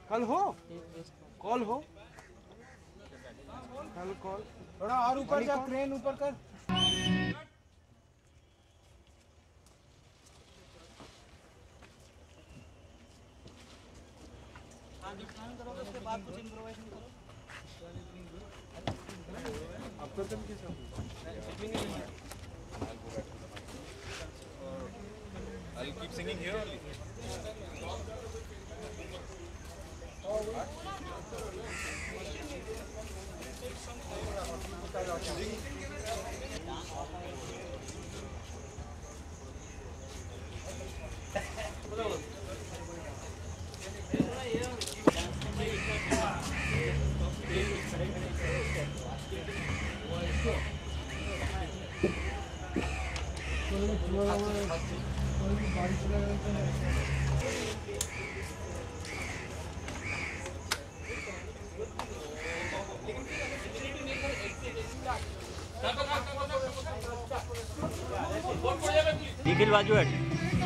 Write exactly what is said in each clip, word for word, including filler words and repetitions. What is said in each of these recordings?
कल हो कॉल हो कल कॉल थोड़ा और ऊपर जा, क्रेन ऊपर कर। हाँ जो प्लान करोगे उसके बाद कुछ इम्प्रोवाइजेशन करो। आपका तुम किस I'll keep singing here only. Nikhil बाजू हट।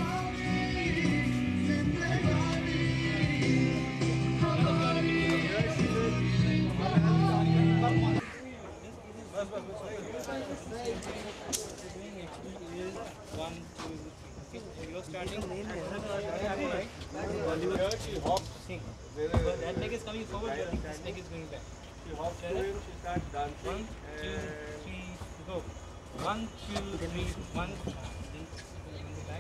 One, two, okay. You're starting. Bollywood. She hops. Sing. That leg is coming forward. This leg is going back. She hops to him. She starts dancing. One, two, three, go. One, two, three, one. Back.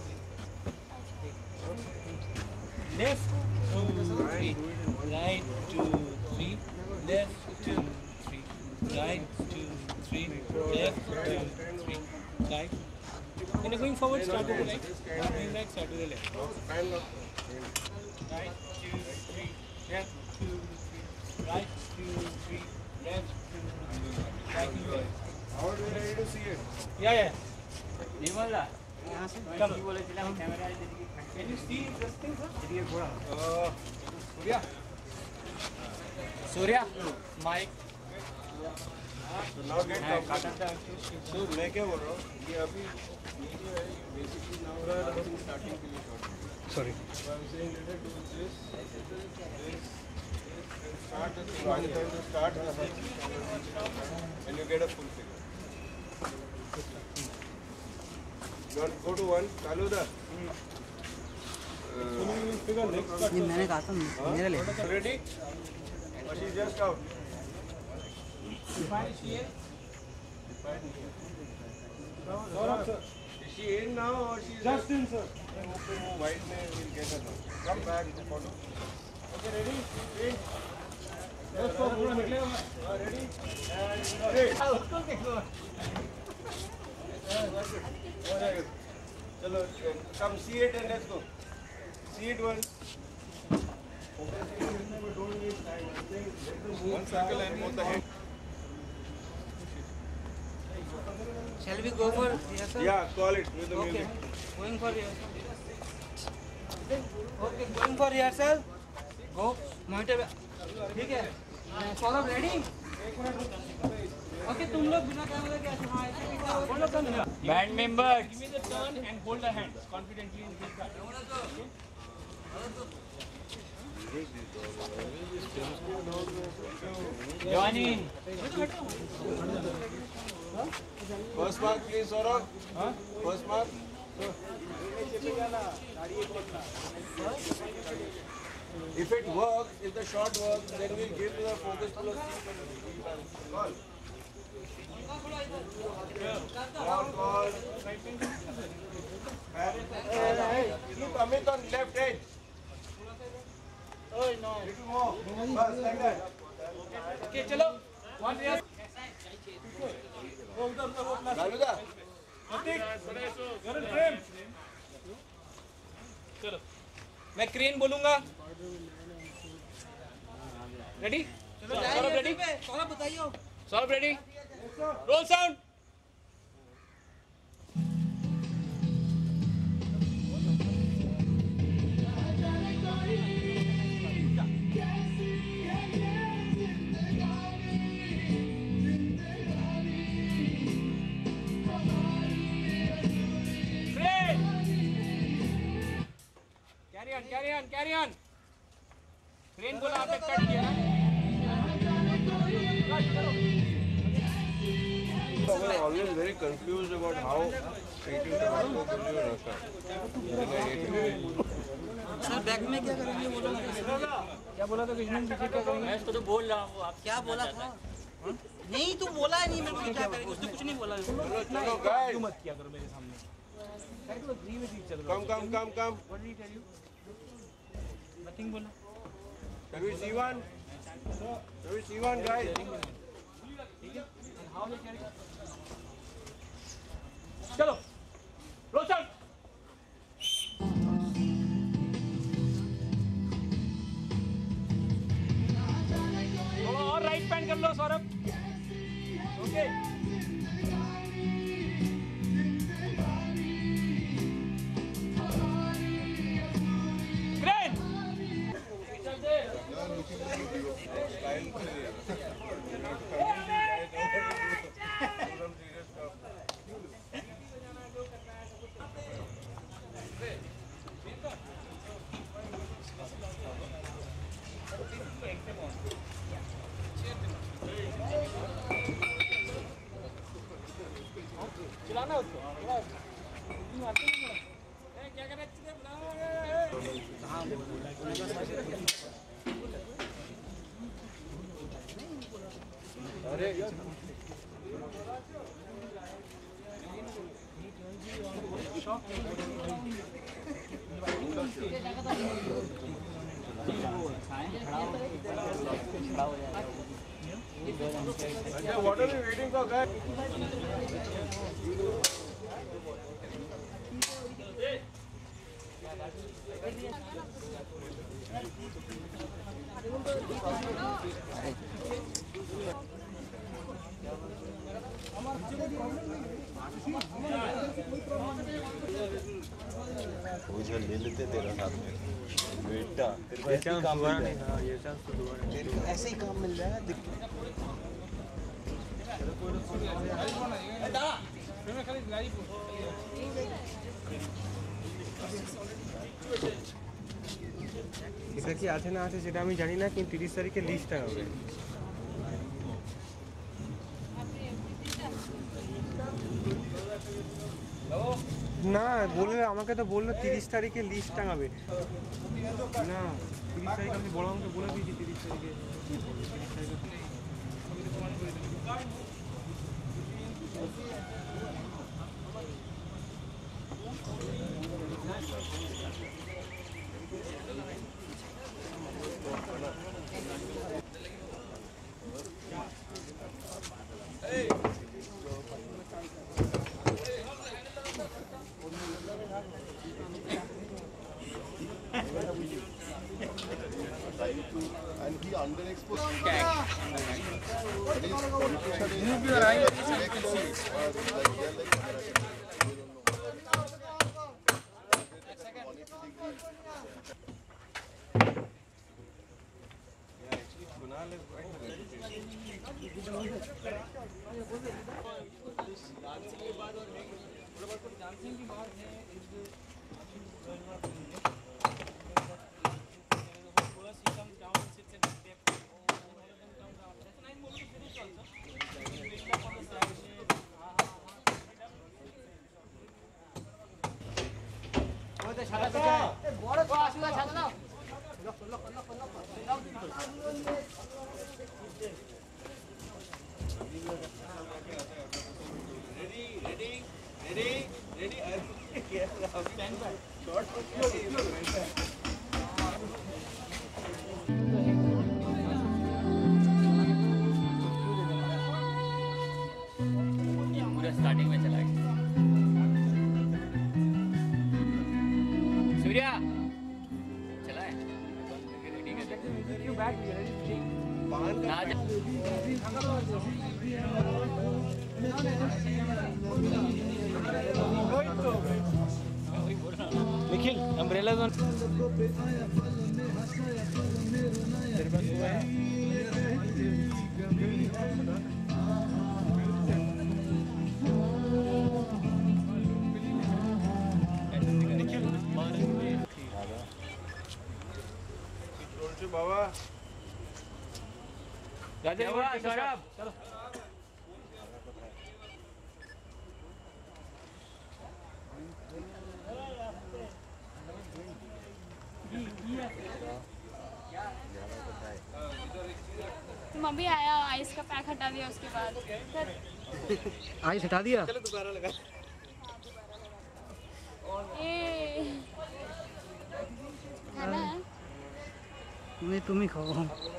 Left, two, three. Right, two, three. Left, two, three. Right, two, three. Left, two, three. Right. When you're going forward, start to the right. Going back, start to the left. Right, two, three. Left, two, three. Right, two, three. Left, two, three. Right, two, left. How are you ready to see it? Yeah, yeah. Nirmala यहाँ से Come. बोले चला camera Can you see this thing, sir? ये घोड़ा Uh, Surya. Surya. Mike. So now get comfortable. So मैं क्या बोल रहा हूँ ये अभी वीडियो है basically now dancing starting के लिए short. Sorry. So I'm saying let her do this, this, and start the thing. By the time you start the thing, and you get a full figure. You want to go to one? चालू था. ये मैंने कहा था मेरा ले Ready? Or she's just out. Define she is. Saurabh sir. Is she in now or she's Just in, sir. open वो white में will get her now. Come back to follow. Okay, ready? In. Let's go. पूरा निकलेगा मैं. Uh, ready? And straight. उसको देखो. चलो come see it and let's go. See it once. One circle and both the head. Shall we go for rehearsal? Yeah, call it with the Okay. music. Going for rehearsal. Okay, going for rehearsal. Go. Monitor. ठीक है. Saurabh ready? Okay, तुम लोग बिना camera के ऐसे हाँ ऐसे क्या बोल लो तुम. Band members. Give me the turn and hold the hands confidently in this guy. Join in. First mark please Saurabh. Huh? First mark. If it works, if the shot works, then we'll give to the focus plus call. Call, call. Keep Amit on left edge. Oh no. Little more. Bas, like that. Okay, चलो. One rehearsal. Galuda. चलो मैं crane बोलूंगा. Ready? Saurabh ready? Saurabh बताइए. Saurabh ready? Roll sound. Carry on, carry on, carry on. बोला आपने cut किया ना I was always very confused about how eating tobacco gives you a nasa. Sir back में क्या करेंगे बोला क्या बोला था कृष्ण पीछे क्या करेंगे मैं तो बोल रहा हूँ आप क्या बोला था नहीं तू बोला है नहीं मेरे को क्या करेंगे उसने कुछ नहीं बोला चलो गाइस मत किया करो मेरे सामने come come come come nothing बोला Shall we see one? Shall we see one guys? ठीक है हाउ ले कैरी चलो रोशन और राइट पैंट कर लो सौरभ ओके ग्रेट चलाना उसको क्या कर अरे अच्छा what are you waiting for guys? मुझे ले लेते तेरा साथ में बेटा तेरे को ऐसे ही काम मिल रहा है ये चांस तो दोबारा तेरे को ऐसे ही काम मिल रहा है दिख এটা কি আছে না আছে সেটা আমি জানি না কিন্তু তিরিশ তারিখে লিস্টটা হবে না বললে আমাকে তো বললো তিরিশ তারিখে লিস্ট টাঙাবে না তিরিশ তারিখ আমি বড় আমাকে বলে দিয়েছি তিরিশ তারিখে and he underexposed move your eye like they're like dancing की बात है स्टार्टिंग में चला गया सूर्या चला है रेडी कर क्यों बैठ रेडी ना निखिल अम्ब्रेला जोन तेरे पास हुआ है बच्चों बाबा राजेश हुआ सौरभ चलो तुम अभी आया आइस का पैक हटा दिया उसके बाद आइस हटा दिया चलो दोबारा लगा ए है ना नहीं तुम ही खाओ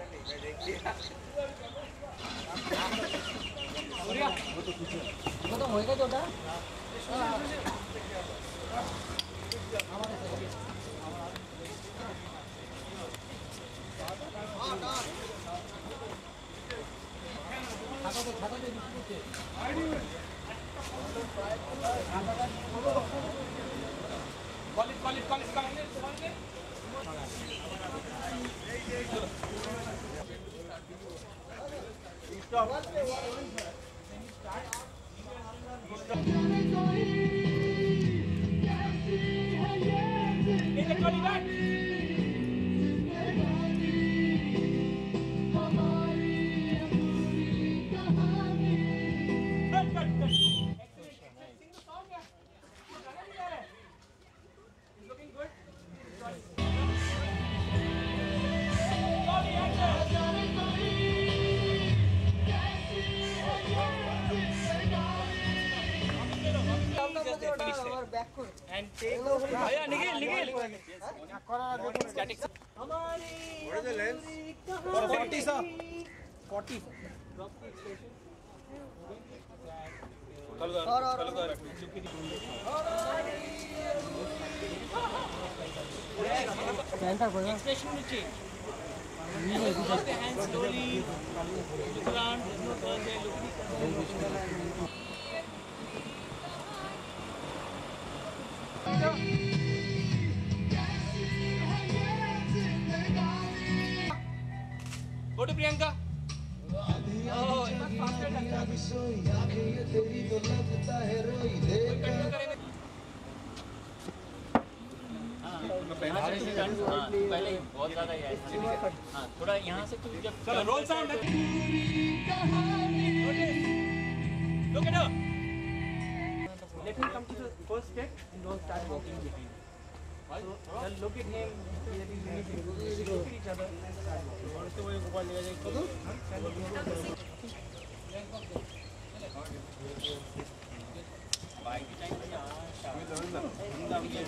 वो तो होएगा जो था college college college college and take yeah Nikhil Nikhil static What is the lens? forty सा forty और और expression will change use the hands slowly look around there's no turn there look Go to Priyanka. Oh, पहले बहुत ज़्यादा ही है हाँ थोड़ा यहाँ से तुम जब चलो roll sound. Look at her. Let him come to the first step and don't start walking behind. So, then look at him. Look at each other. By the time we are starting, we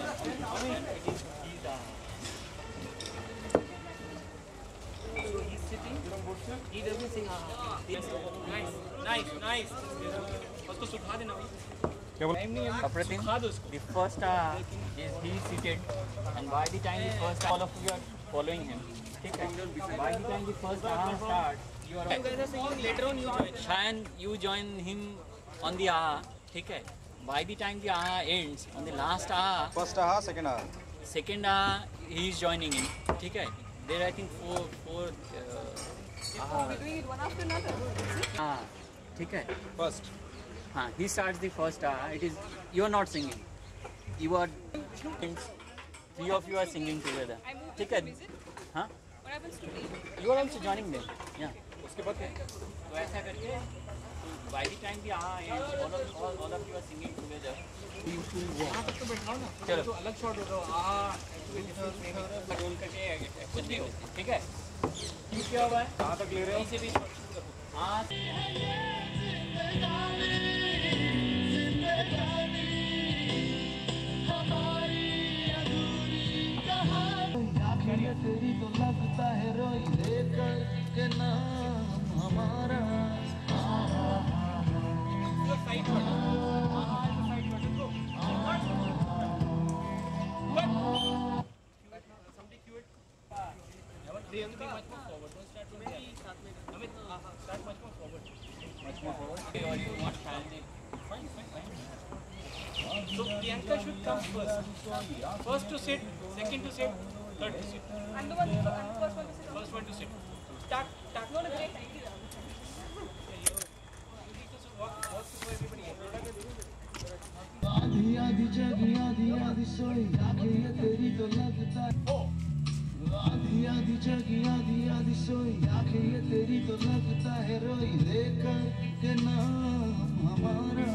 So he's sitting. He doesn't sing. Ah, nice, nice, nice. उसको सुखा देना भाई. Apratim, the first uh, is he seated, and by the time the first all of you are following him. By the time the first aha starts, you are. You guys are singing. Later on, you join. Shayan, you join him on the aha. Okay. By the time the aha ends, on the last aha, First aha, second aha. second aha, he is joining in. Okay. There I think four four. Uh, we're doing it one after another ah, okay. First. हाँ, he starts the first aha. It is you are not singing. You are three of you are singing together. I move ठीक to है? music हाँ? what happens to me You are also joining them. Yeah. उसके बाद क्या? तो ऐसा करके by the time the aha ends, all of all, all of you are singing together. You should walk. हाँ तब तो बैठाओ ना. चलो. तो अलग शॉट होगा. आह, रोल करके कुछ नहीं होता. ठीक है? ठीक क्या हुआ है? कहाँ तक ले रहे हो? कहीं से भी हाँ. तेरी तो लगता है रोई लेकर के नाम हमारा Priyanka, much more forward. Don't start from there. Amit, start much more forward. Much more forward. Or you want Shalini. Fine, fine, fine. So Priyanka should come first. First to sit, second to sit, third to sit. I'm the one I'm the first one to sit First one to sit. Start, start. no no great idea You need to walk, walk before everybody else. आधी आधी जगी आधी आधी सोई आंखें ये तेरी तो लगता है आधी आधी जगी आधी आधी सोई आंखें ये तेरी तो लगता है रोई लेकर के नाम हमारा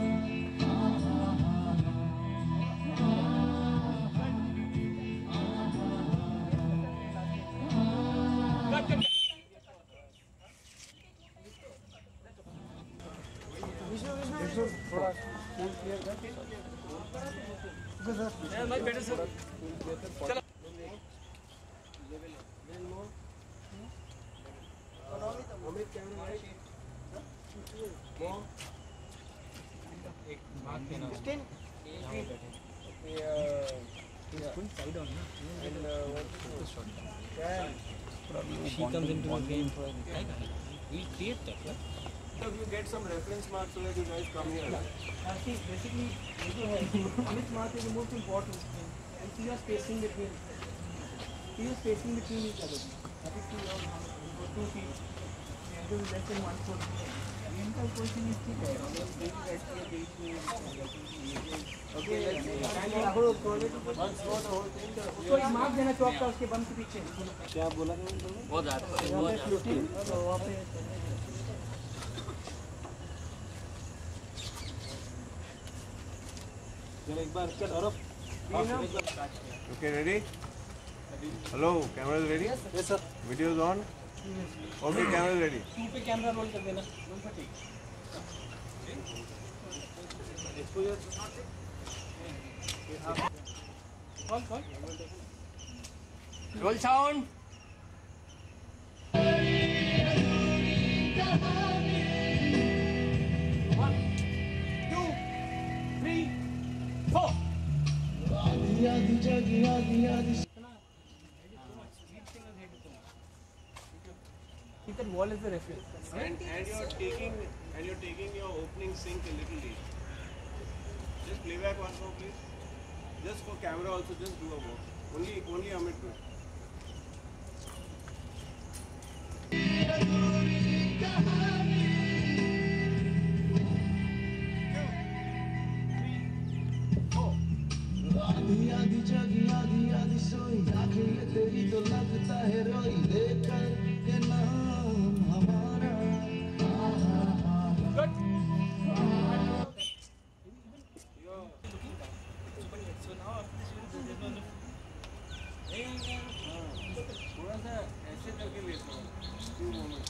She comes into the game. We create that, yeah? So you get some reference marks so that you guys come here. See, basically, which mark is the most important thing? And see your spacing between. See your spacing between each other. That is two or two feet. And to less than one foot. The entire position is ठीक है. Okay, let's see. तो एक mark देना चौक का उसके बम के पीछे. क्या बोला था? बहुत ज़्यादा एक बार चल और okay, ready? Hello, camera is ready? Yes sir. Video is on? Okay, camera is ready. Two पे कैमरा रोल कर देना. कौन कौन? Roll sound. One, two, three, four. आधी आधी जगी आधी आधी Keep that wall as the reference. And and you're taking and you're taking your opening sync a little late. Just play back once more, please. Just for camera also, just do a walk. Only only Amit do. आधी आधी जगी आधी आधी सोई आंखें ये तेरी तो लगता है रोई लेकर के नाम हमारा थोड़ा सा ऐसे करके लेता हूँ. Two moments.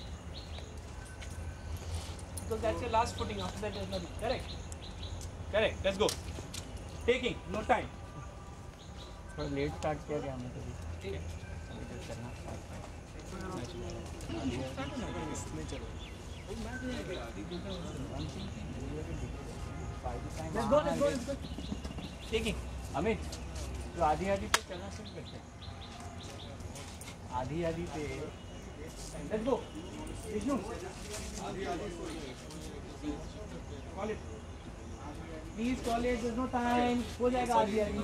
Because that's your last footing. After that, there's nothing. Correct. Correct. Let's go. Taking. No time. थोड़ा लेट स्टार्ट किया गया हमें कभी. ठीक है. करना Let's go. Let's go. Let's go. Taking. Amit तो आधी आधी पे चलना शुरू करते हैं. आधी आधी पे Let's go. Vishnu. Call it. Please call it. There's no time. हो जाएगा आधी आधी.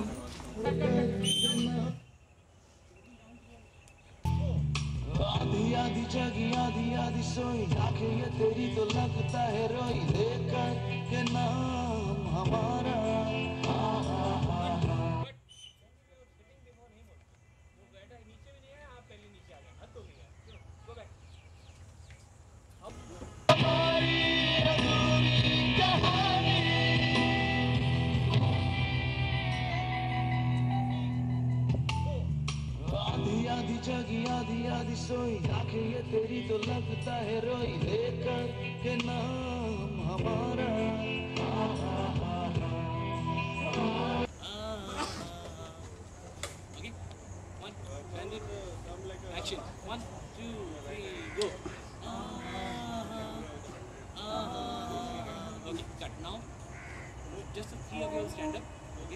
आधी आधी जगी आधी आधी सोई आंखें ये तेरी तो लगता है रोई लेकर के नाम हमारा आधी आधी जगी आधी आधी सोई आंखें ये तेरी तो लगता है रोई लेकर के नाम हमारा Okay. One, and it, action. One, two, three, go. Okay, cut now. Just the three of you will stand up. Okay.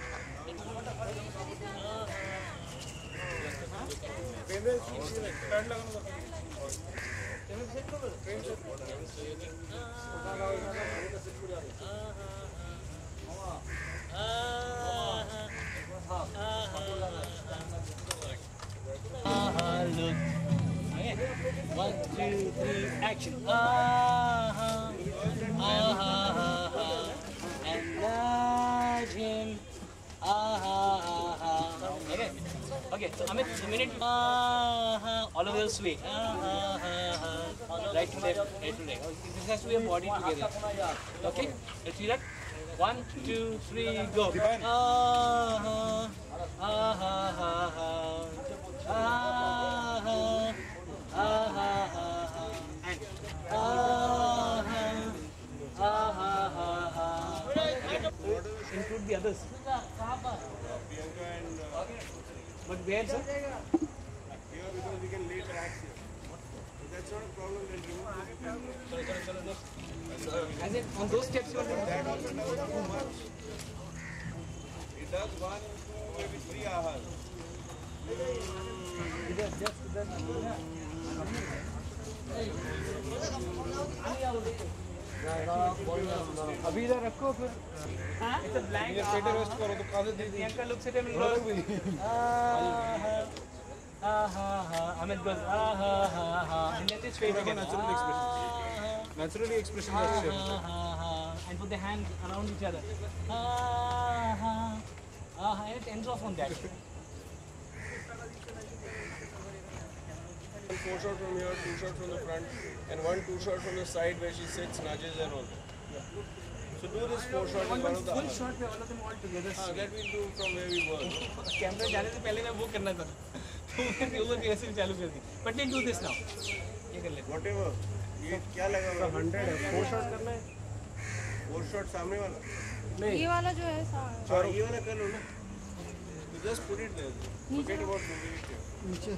Look. Okay. One, two, three, action. Ah, ah, ah, and nudge him. Ah, ah, ah. Okay. Okay. Amit, a minute. Ah, ah, all of us sway. Ah, ah, ah, ah. Right to left, right to left. This has to be a body together. Okay? Let's see that. One, two, three, go. Ah, ah, ah, ah, ah, ah, ah, ah, ah, ah, and ah, ah, ah, ah, ah. Include the others. Priyanka and uh, But where, sir? here because we can lay tracks here. So that's not a problem. Then remove the As in, on those steps you are doing. that also doesn't do much. It does one, two, maybe three ahas. अभी इधर रखो फिर It's a blank. पेटे rest करो तो कागज दे Priyanka looks at him and goes, ah, ah, ah, ah. Amit goes, ah, ah, ah, ah. And let his face again. natural expression. Naturally expression Ah, is ah, ah, ah. And put the hands around each other. Ah, ah, ah. And it ends off on that. Four shot from here, two shot from the front, and one two shot from the side where she sits, nudges and all. So do this four shot in one of the Full ahas. shot पे all of them all together. Ah, that we'll do from where we were. Camera जाने से पहले मैं वो करना था तो मैंने वो भी ऐसे भी चालू कर दी बट नहीं डू दिस नाउ ये कर लेते Whatever. ये क्या लगा हुआ है? हंड्रेड है फोर शॉट करना है Four shot सामने वाला. ये वाला जो है सा हाँ, ये वाला कर लो ना. You just put it there. Forget about moving it here. नीचे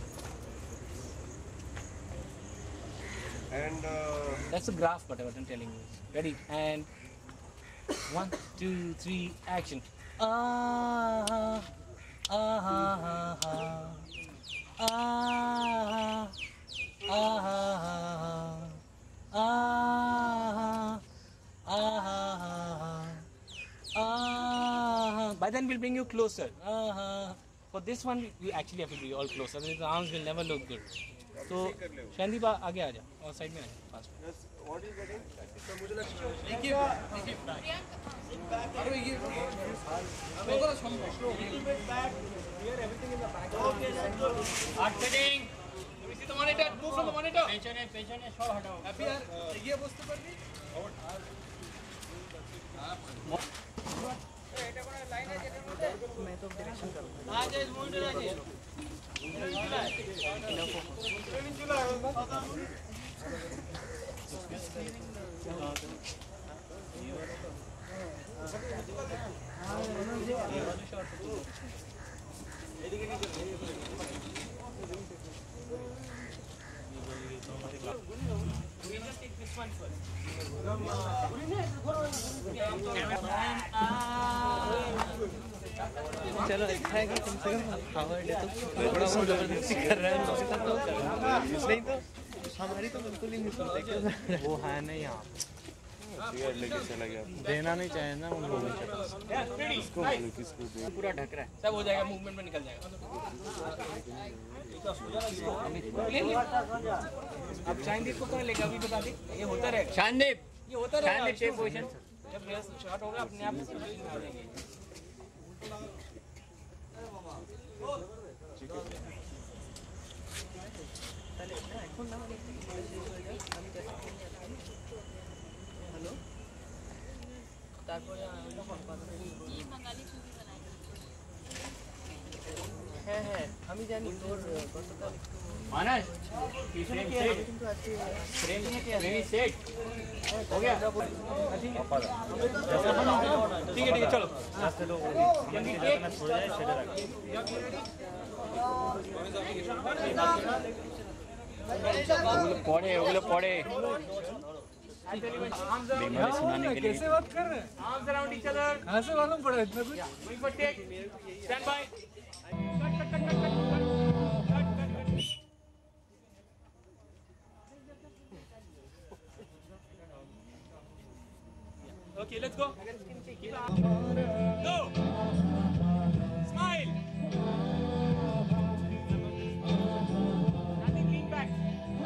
And uh, that's a graph whatever I'm telling you ready and one two three action ah ah ah ah ah ah ah ah ah by then we'll bring you closer ah for this one you actually have to be all closer the arms will never look good तो शांति आगे आ जा और side में आ जा fast just what is getting? Art fitting. Let me see the monitor. Move from the monitor. पेछने पेछने shot हटाओ Happy यार ये वस्तु पर भी मैं तो डायरेक्शन करूंगा आ जाए मॉनिटर आ जाए चलो अच्छा है कि कम से कम हावर्ड है तो थोड़ा बहुत जबरदस्ती कर रहा है नहीं तो हमारी तो बिल्कुल ही नहीं सुनते क्यों वो है नहीं यहाँ सिगरेट लेके चला गया देना नहीं चाहिए ना उन लोगों को किसको बोलूं किसको दे पूरा ढक रहा है सब हो जाएगा मूवमेंट में निकल जाएगा अब शानदीप को कौन लेगा अभी बता दे ये होता रहेगा शानदीप ये होता रहेगा शानदीप टेक पोजीशन जब शॉट होगा अपने आप आ जाएंगे হ্যাঁ হ্যাঁ আমি জানি তোর গতকাল Manas frame set frame frame set हो गया ठीक है ठीक है चलो पढ़े ओगले पढ़े सुनाने के लिए कैसे बात कर रहे हैं आर्म्स अराउंड ईच अदर कहाँ से मालूम पड़ा इतना कुछ going for take stand by Okay, let's go. Go. Smile. Nothing, lean back.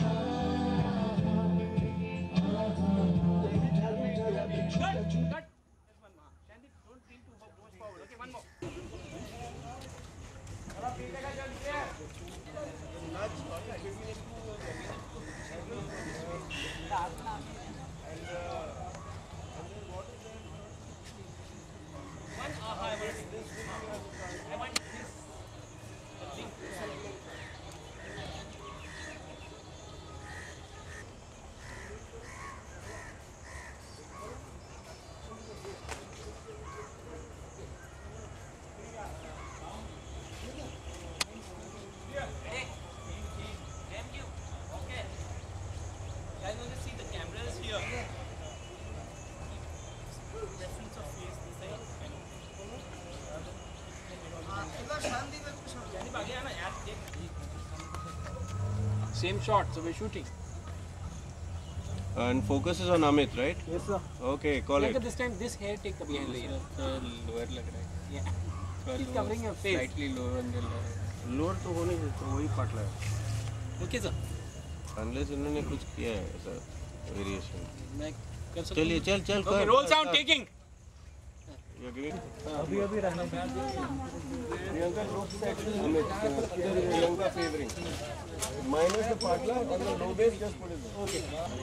Good. Good. Just one more. Shandy, don't lean too much forward. Okay, one more. Same shot, so we're shooting. And focus is on Amit, right? Yes, sir. Okay, call Like it. this time, this hair take the behind layer. lower लग रहा है. Yeah. He's covering your face. Slightly lower अंदर लग रहा है. Lower तो होने से तो वही पटला है. Okay, sir. Unless इन्होंने कुछ किया है ऐसा variation. मैं कर सकता हूँ. चलिए चल चल Okay, roll sound taking. You're giving. अभी अभी रहना. Priyanka looks at Amit. Priyanka favoring. Minus the partner on the low base, just put it there. Okay.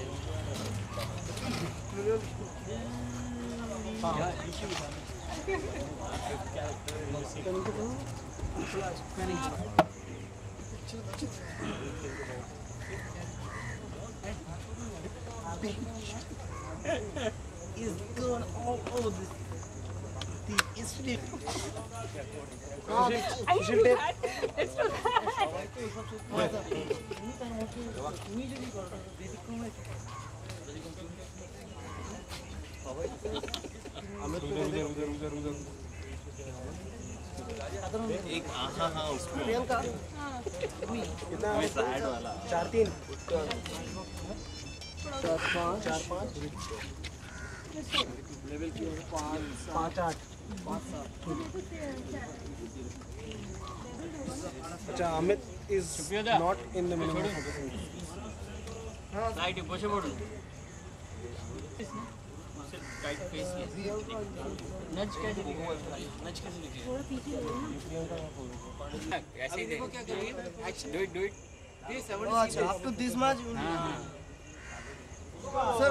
Is going all over this. The incident. I should do that. It's too bad. एक हाँ हाँ उसमें प्रियंका कितना sad वाला चार तीन चार पाँच चार पाँच लेवल की पाँच पाँच आठ पाँच सात अच्छा Amit is not in the minimum focusing. Right, you push a button. Tight face ये. Nudge कैसे दिखेगा? Nudge कैसे दिखेगा? ऐसे ही देखो क्या करेंगे? Action. Do it, do it. This seventy. Up to this much. हाँ हाँ. Sir.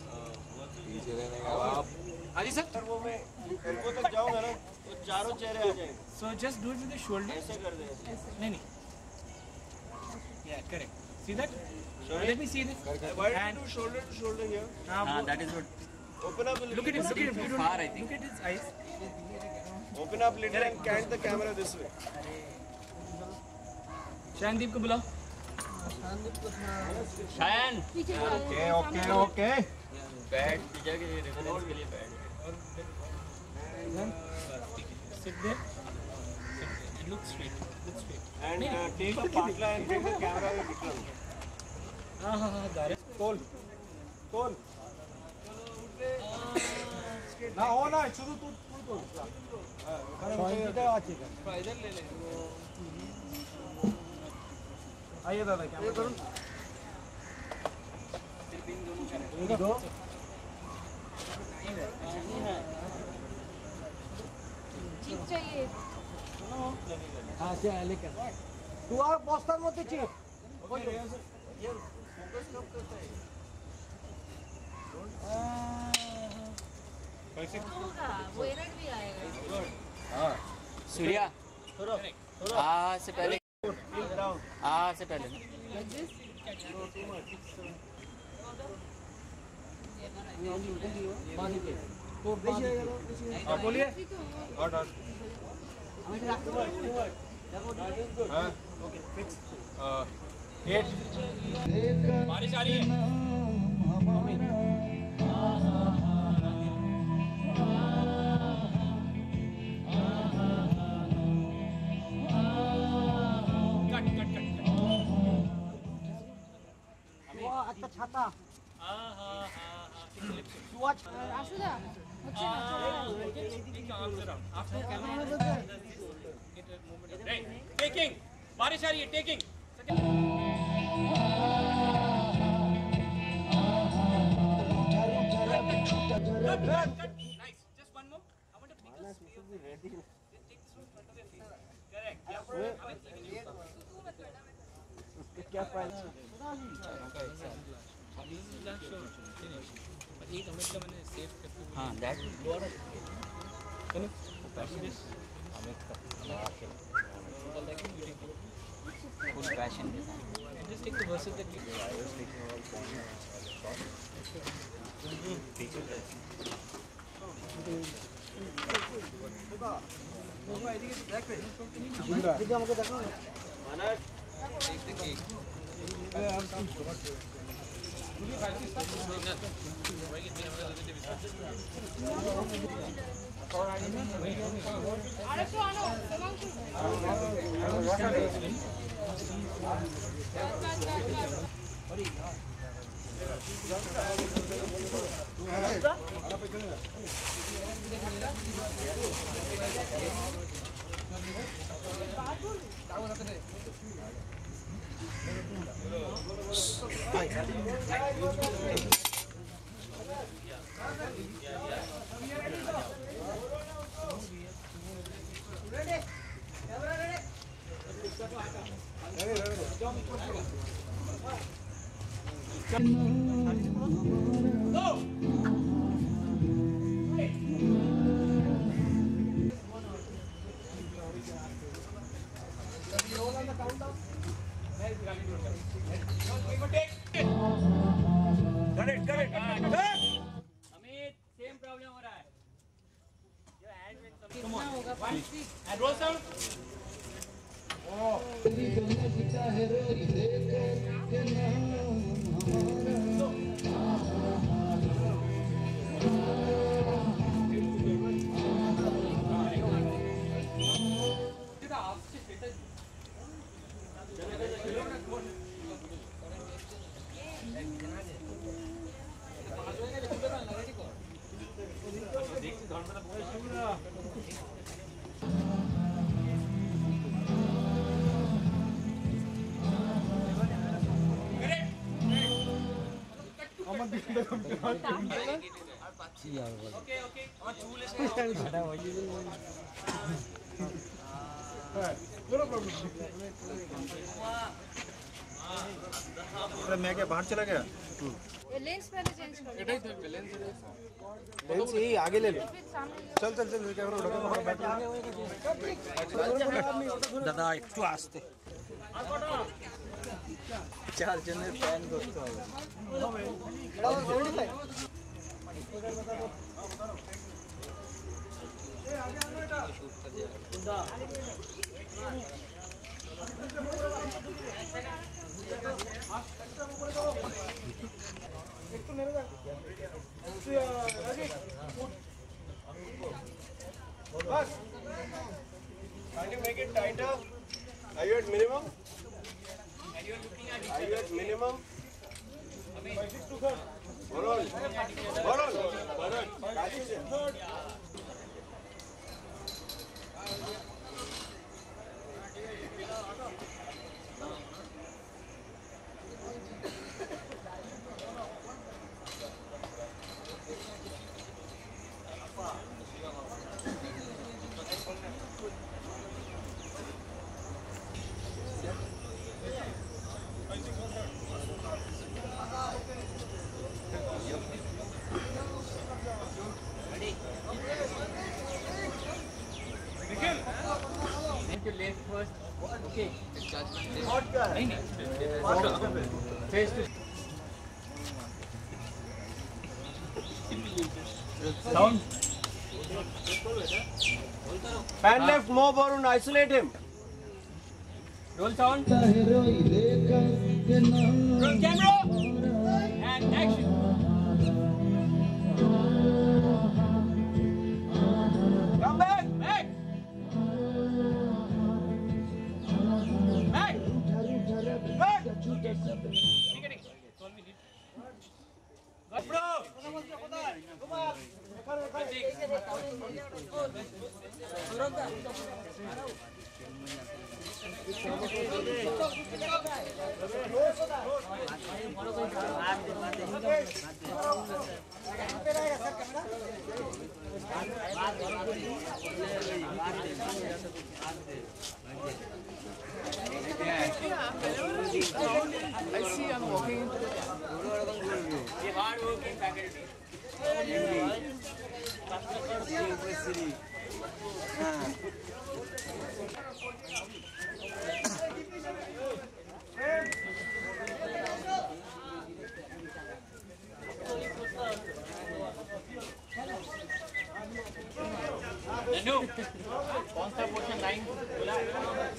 अजी सर वो मैं एल्बो तक जाऊंगा ना तो चारों चेहरे आ जाएंगे. So just do it with the shoulder. ऐसे कर दे. नहीं नहीं. Yeah, correct. See that? Let me see this. Why don't you do shoulder to shoulder here? हाँ, that is good. Open up a little. Look at him. Look at him. You don't- Far, I think. Look at his eyes. Open up little and cant the camera this way. शानदीप को बुलाओ. Shayan. Okay, okay, okay. Bad. Teacher के लिए reference के लिए bad. Sit there. And look straight. Look straight. And uh, take a partner and bring the camera with Vikram. हाँ हाँ हाँ got it. Call. Call. ना हो ना शुरू तू तू तो इधर ले ले. आइए दादा कैमरा करो. एक दो. जीप चाहिए. हाँ चल लेकर. तू आ पोस्टर मत चिप. होगा. वो एरर भी आएगा. सूर्या. आ से पहले. आ से पहले. Like this. बोलिए. Hot hot. हाँ. Okay. Fix. Uh, eight. बारिश आ रही है. Cut cut cut. अच्छा छाता. हाँ हाँ हाँ. Ashuda. मुझसे टेकिंग. बारिश आ रही है. Taking. Nice. Just one more. I want to pick a spear. Just take this one in front of your face. Correct. Yeah. क्या फाइल हाँ that full passion design. Just take the verses that you Amit same problem हो रहा है and roll sound अरे मैं क्या बाहर चला गया? लेंस पहले चेंज कर लेंस यही आगे ले लो चल चल चल कैमरा उठा दादा একটু আস্তে चार जने फैन दोस्त Bas. Can you make it tighter? Are you at minimum? Are you at minimum? Varun. Varun. Varun. Catch it. to left first. Okay. नहीं नहीं. Face to. Sound. Pan left, more Varun, isolate him. Roll sound. Roll camera. And action. Come back. Back. Back. Back. Bro. I see I'm walking into the The hard working faculty. Nannu, कौन सा portion line बोला है?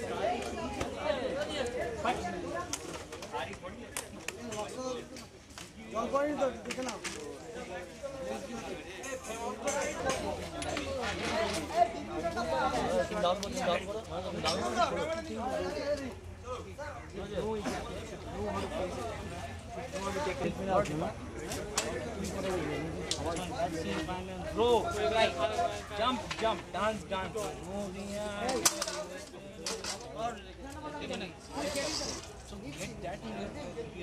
Throw, right, jump, jump, dance, dance, move the hand. So get that in your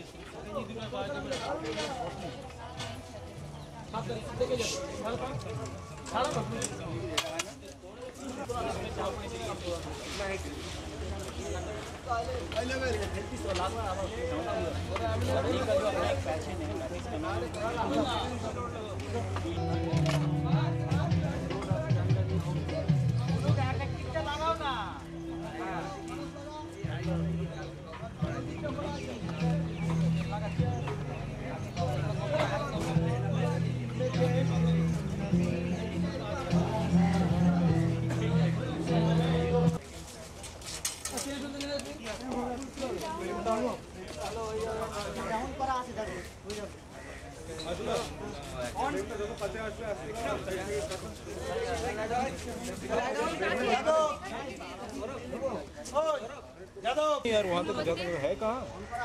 यार वहाँ तो जगह है कहाँ?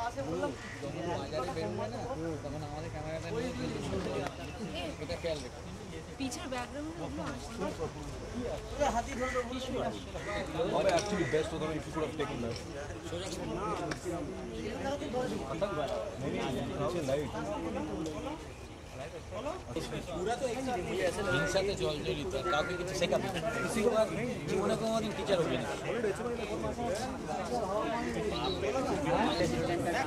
पीछे बैकग्राउंड एक्चुअली बेस्ट होता है if you could have taken that. पीछे लाइट पूरा तो एक्चुअली मुझे ऐसे हिंसा के जल जली था काफी कुछ से का किसी को जीवन को और टीचर हो गया